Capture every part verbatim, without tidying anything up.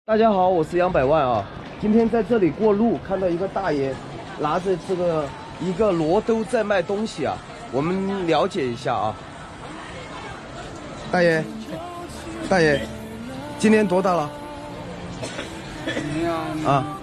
大家好，我是杨百万啊。今天在这里过路，看到一个大爷拿着这个一个箩兜在卖东西啊。我们了解一下啊。大爷，大爷，今年多大了？啊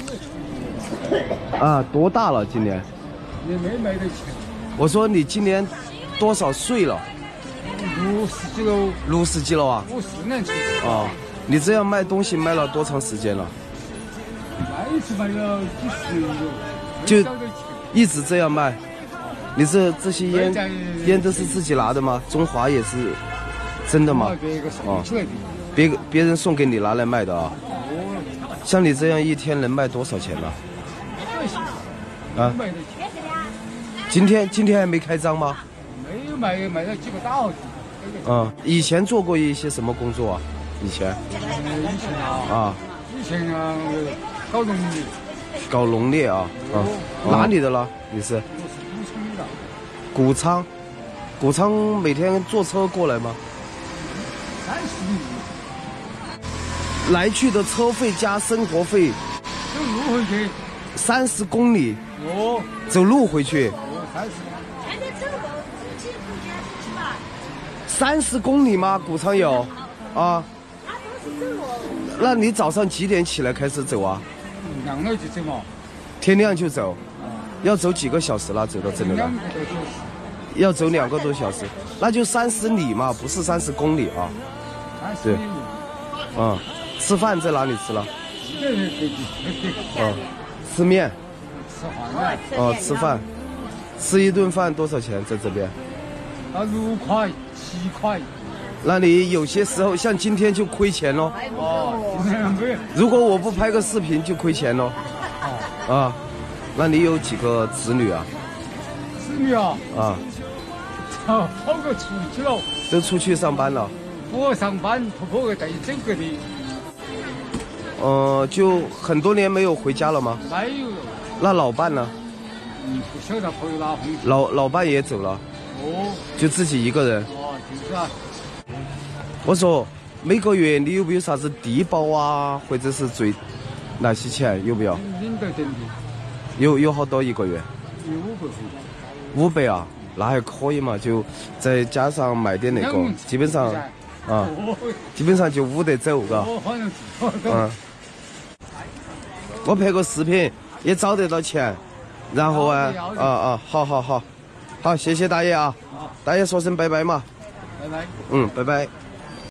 啊，多大了？今年？ 你没买得起。 我说你今年多少岁了？ 六十几了。 六十几了啊？ 五十年去。 哦。你这样卖东西卖了多长时间了？ 卖一次卖了几十年了， 就一直这样卖。你这这些烟烟都是自己拿的吗？中华也是真的吗？哦，别别人送给你拿来卖的啊。像你这样一天能卖多少钱呢？啊？今天今天还没开张吗？ 没有卖，卖了几个大号。 嗯，以前做过一些什么工作啊？以前， 以前啊， 啊， 以前啊，搞农业， 搞农业啊，啊，哪里的了？你是？ 我是古昌的。 谷仓，谷仓每天坐车过来吗？ 三十里。 来去的车费加生活费。 走路回去。 三十公里。 哦。 走路回去。 哦，三十。 现在走路自己回家是吧？ 三十公里吗？谷仓有，啊。那你早上几点起来开始走啊？ 亮了就走嘛。 天亮就走，要走几个小时了？走到这里来？ 两个多小时。 要走两个多小时，那就三十里嘛，不是三十公里啊。 对。 嗯，吃饭在哪里吃了？ 哦， 吃面。 吃饭。 哦，吃饭，吃一顿饭多少钱？在这边？ 啊，六块、七块。 那你有些时候像今天就亏钱喽。 哦， 如果我不拍个视频就亏钱喽。啊，那你有几个子女啊？ 子女啊？ 啊。 啊，跑个出去了。 都出去上班了。 我上班，婆婆给带走个的。 呃，就很多年没有回家了吗？ 没有。 那老伴呢？ 嗯，不晓得朋友哪回去。 老老伴也走了。 哦。就自己一个人。 哦，就是啊。 我说每个月你有没有啥子低保啊，或者是最那些钱有没有？ 领得点的。 有有好多一个月？ 有五百。 五百啊，那还可以嘛，就再加上买点那个，基本上啊，基本上就捂得走，嘎。嗯。我拍个视频也找得到钱，然后啊啊啊，好好好，好，谢谢大爷啊，大爷说声拜拜嘛。 拜拜。 嗯，拜拜。